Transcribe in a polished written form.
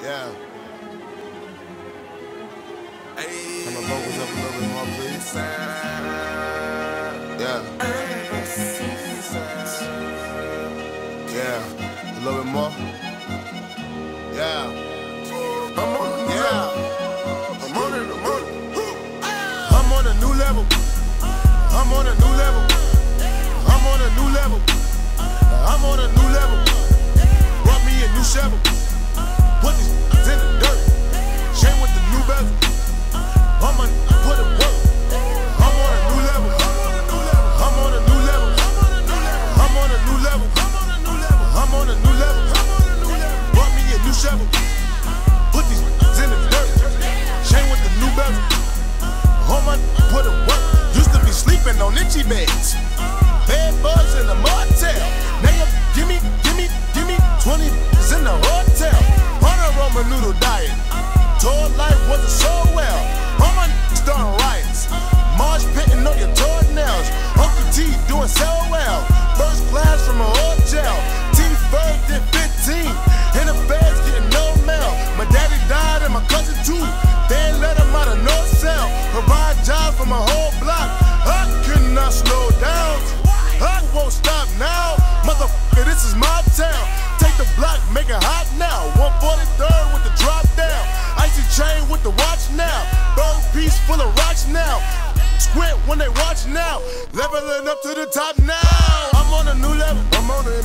Yeah. Hey. Turn the vocals up a little bit more, please. Yeah. Yeah. A little bit more. Yeah. I'm on a new level. I'm on a new level. I'm on a new level. I'm on a new level. I'm on a new level. Brought me a new shovel. Put these in the dirt. Chain with the new bezel. I'ma put it work. I'm on a new level. I'm on a new level. I'm on a new level. I'm on a new level. Brought me a new shovel. Put these in the dirt. Chain with the new bezel. I'ma put it work. Used to be sleeping on itchy beds. Bed bugs in the motel. Now give me 20 in the hotel. On a Roman noodle diet. Told life wasn't so well. All my starting riots. Marsh pitting on your toenails. Uncle T doing so well. First class from a hotel. T-Ferg did 15. In the feds getting no mail. My daddy died and my cousin too. They ain't let him out of no cell. Provide jobs for my whole block. I could not slow down. I won't stop now. Motherfucker, this is my town. Take the block, make it hot now. 143rd with the drop down. Icy chain with the watch now. Bird piece full of rocks now. Squint when they watch now. Leveling up to the top now. I'm on a new level. I'm on a